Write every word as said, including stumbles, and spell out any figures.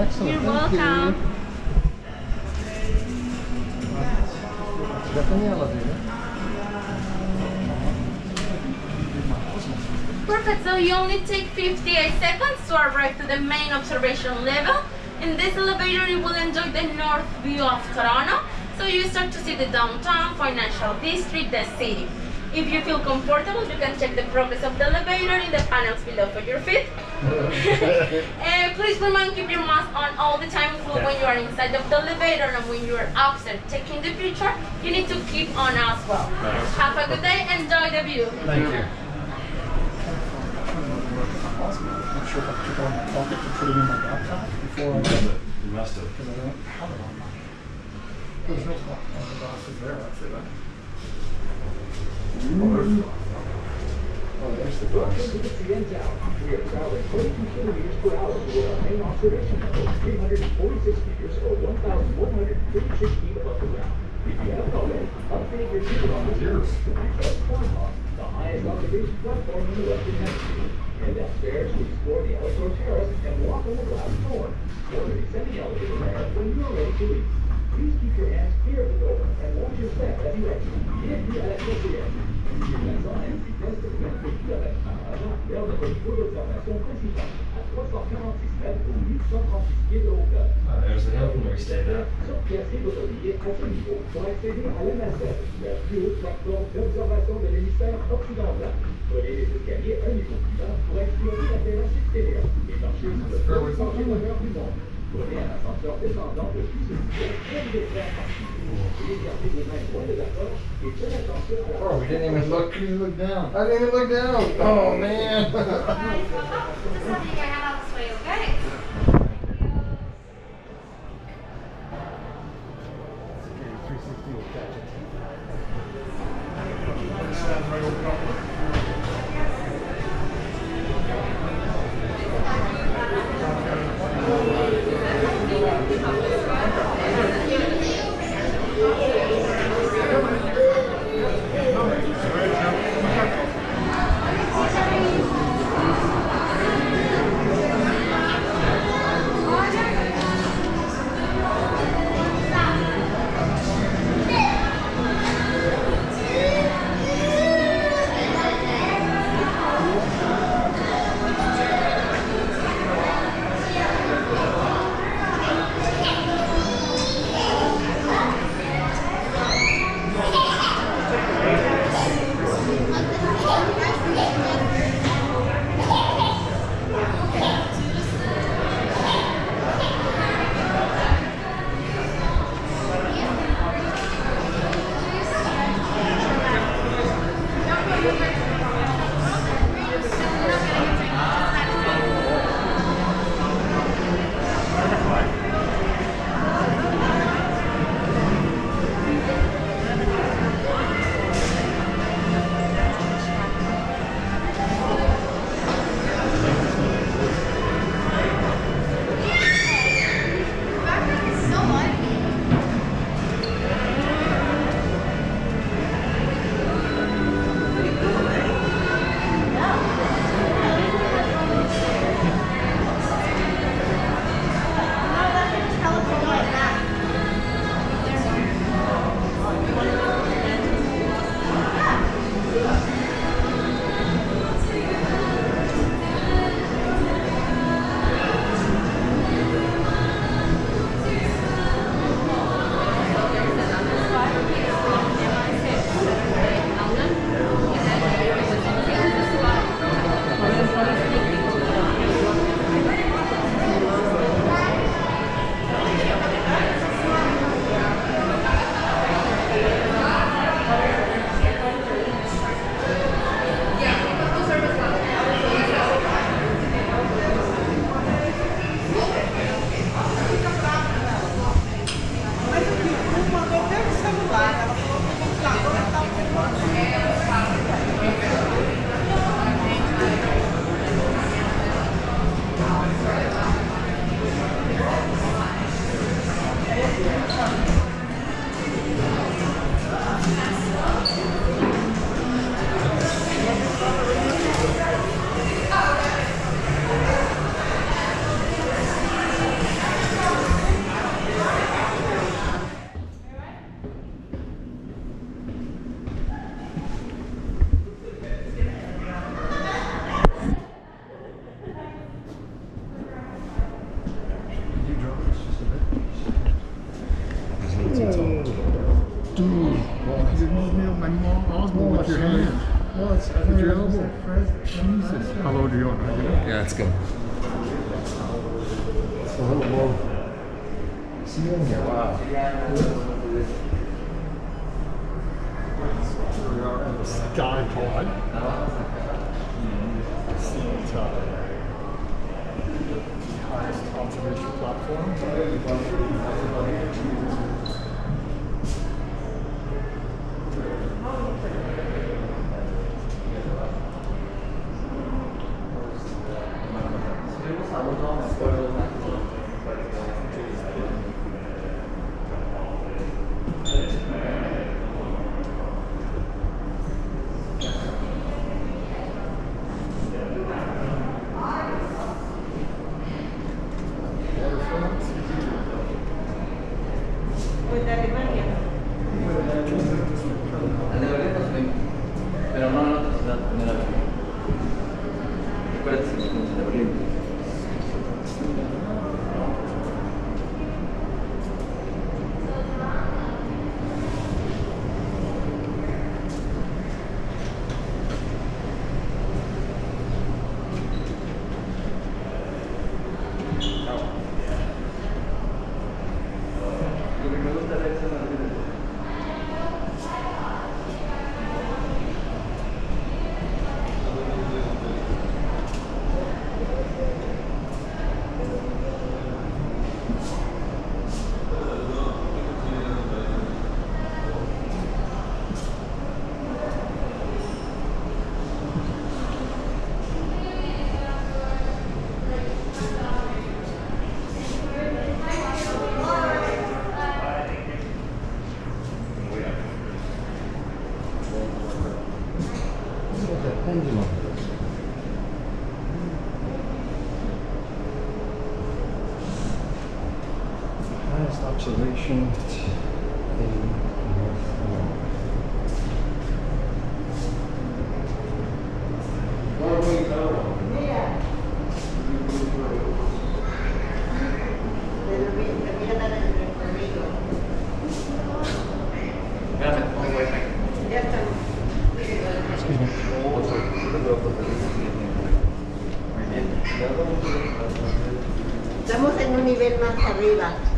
Excellent. You're Thank welcome. You. Get in the elevator. Perfect, so you only take fifty-eight seconds to arrive to the main observation level. In this elevator, you will enjoy the north view of Toronto. So you start to see the downtown, financial district, the city. If you feel comfortable, you can check the progress of the elevator in the panels below for your feet. And please remember, keep your mask on all the time, including when you are inside of the elevator, and when you are outside taking the picture, you need to keep on as well. Nice. Have a good day, enjoy the view. Thank you. I'm sure if I took on my pocket to put it in my laptop before I did it. You must have. Because I don't have it on mine. There's no clock on the glasses there, I'd say that. Oh, there's the bus. Welcome to the C N Tower. We are traveling forty-two kilometers per hour toward our main observation level, three hundred forty-six meters or one thousand one hundred thirty-six feet above the ground. If you haven't already, update your ticket on the Years. to access Farmhouse, the highest observation platform in the Western Hemisphere. Head upstairs to explore the outdoor terrace and walk on the glass door. Order the descending elevator there when you are ready to leave. Please keep your hands clear of the door and watch your step as you exit. Bienvenue à la C C N. Sur l'accent à une vitesse de vingt-huit kilomètres par heure vers notre niveau d'observation principal à trois cent quarante-six mètres ou huit cent trente-six pieds de hauteur. Oh, there's the Hilton we stayed at. Surclassez votre billet à ce niveau pour accéder à l'M S F, la plus haute plateforme d'observation de l'hémisphère occidental. Prenez les escaliers un niveau plus bas pour explorer la terrasse extérieure et marcher sur le plus haut d'honneur du monde. Prenez un ascenseur descendant de tout ce qui est plein de frères particuliers. Gardez les mains loin de la porte et faites attention à la Oh, we didn't even look. Didn't even look down. I didn't even look down. Oh man. Just something I have out this way, okay? three sixty will catch it. Dude, you didn't nail my mom Osmo with your hand. No, it's, I With think your it was elbow. at Fresno. Jesus. How low do you want? Right? Yeah, it's good. It's a little low. See you in here. Wow. Here we are on the Sky Pod. It's the uh, highest observation platform. Pero no en otra ciudad, en la Acuérdate que es de Berlín. Lo que me gusta de eso es la vida. Pendulum. Highest observation in North America. Excuse me. Estamos en un nivel más arriba.